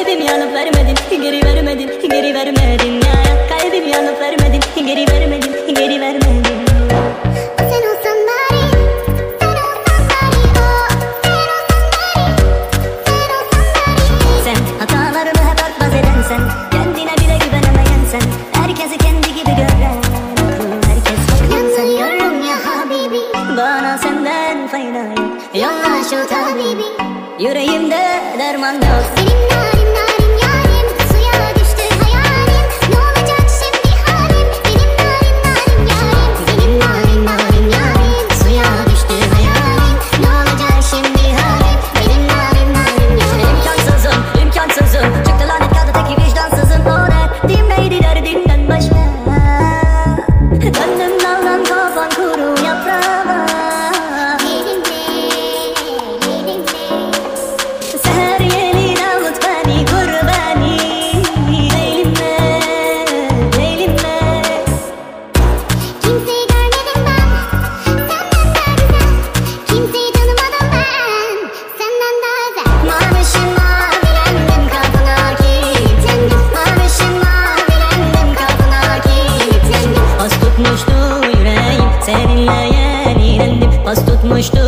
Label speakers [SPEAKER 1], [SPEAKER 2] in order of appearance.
[SPEAKER 1] Kalbim yanıp vermedin, geri vermedin, geri vermedin ya. Kalbim yanıp vermedin, geri vermedin, geri vermedin. Sen olsan bari, sen olsan bari, oh. Sen olsan bari. Sen hatalarını hep örtbas eden sen, kendine bile güvenemeyen sen, herkesi kendi gibi gören, herkes bakıyor sen. Yanıyorum ya habibi, bana senden fayda yok. Yolla şu tabibi, yüreğimde derman yok. Senin narin narin yarim, suya düştü hayalim. Ne olacak şimdi halim? Benim narin narin yarim. Senin narin narin yarim, suya düştü hayalim. Ne olacak şimdi halim? Benim narin narin yarim. İmkansızım, imkansızım, çıktı lanet kadındaki vicdansızım. O derdim neydi derdimden başka? Döndüm daldan kafan kuru yaprağıma. Seher yeni davut beni kurbani. Leylimle, leylimle. Kimseyi görmedim ben, senden daha güzel. Kimseyi tanımadım ben, senden daha güzel. Mavişim mavilendim, kapına kilitlendim. Mavişim mavilendim, kapına kilitlendim. Pas tutmuştu yüreğim, seninle yenilendim. Pas tutmuştu